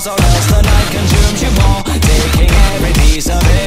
or else the night consumes you more, taking every piece of it.